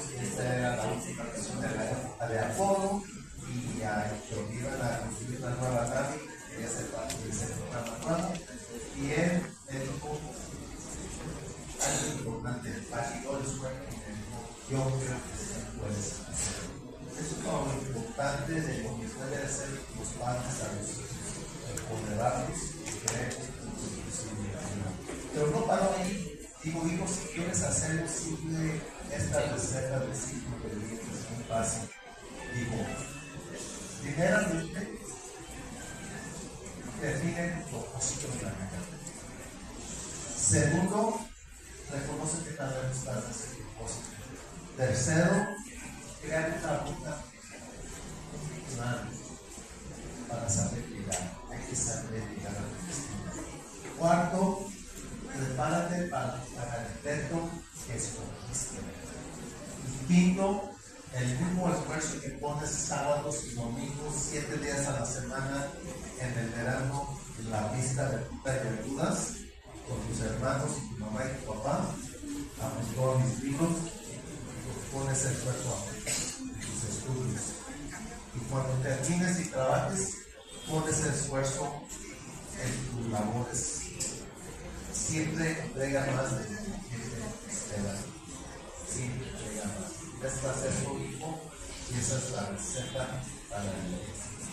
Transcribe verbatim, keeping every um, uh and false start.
esta era la última misión de la época de Apolo, y a que iban a construir una nueva nave, quería ser parte de ese programa nuevo, y él me dijo algo importante, agitó el sueño y me dijo, yo creo que sí puedes hacerlo. Eso es lo importante de lo que pueden hacer los padres a los hijos, empoderarlos y creer en su posibilidad. Pero no paro ahí. Digo, hijo, si quieres hacer posible esta receta de ciclo de vida, es muy fácil. Digo, primeramente, define tu propósito en la vida. Segundo, reconoce que tal vez estás en ese propósito. Tercero, crea una ruta, un plan para saber llegar. Hay que saber llegar a tu destino. Cuarto, prepárate para, para el reto que escogiste. Y quinto, el mismo esfuerzo que pones sábados y domingos, siete días a la semana en el verano, en la pista de fruta y verduras, con tus hermanos, tu mamá y tu papá, a todos mis hijos, pones esfuerzo en tus estudios. Y cuando termines y trabajes, pones esfuerzo en tus labores. Siempre entrega más de lo que te espera. Siempre entrega más. Esta va a ser tu hijo y esa es la receta para el éxito.